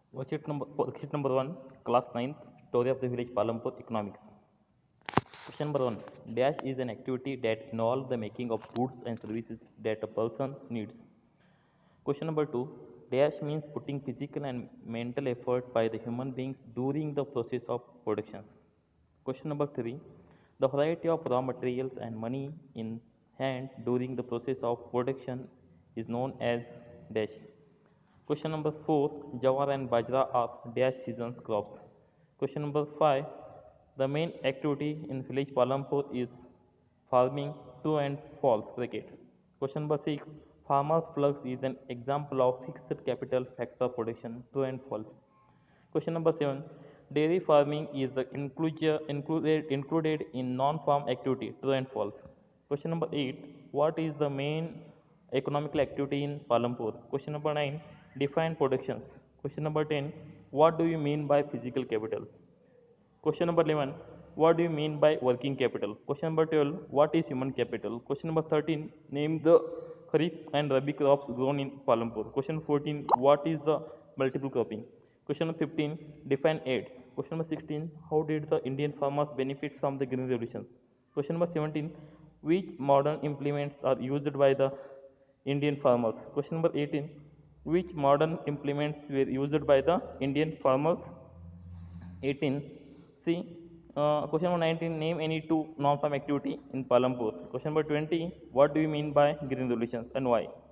Worksheet number 1, class 9th, story of the village Palampur economics. Question number 1. Dash is an activity that involves the making of goods and services that a person needs. Question number 2. Dash means putting physical and mental effort by the human beings during the process of production. Question number 3. The variety of raw materials and money in hand during the process of production is known as dash. Question number 4. Jawar and Bajra are dash seasons crops. Question number 5. The main activity in village Palampur is farming, true and false bracket. Question number 6. Farmers flux is an example of fixed capital factor production, true and false. Question number 7. Dairy farming is the included in non-farm activity, true and false. Question number 8. What is the main economical activity in Palampur? Question number 9. Define productions. Question number 10. What do you mean by physical capital? Question number 11. What do you mean by working capital? Question number 12. What is human capital? Question number 13. Name the Kharif and Rabi crops grown in Palampur. Question 14. What is the multiple cropping? Question number 15. Define AIDS. Question number 16. How did the Indian farmers benefit from the green revolutions? Question number 17. Which modern implements are used by the Indian farmers? Question number 18. Which modern implements were used by the Indian farmers? 18. See, question number 19. Name any two non-farm activity in Palampur. Question number 20. What do you mean by green revolutions and why?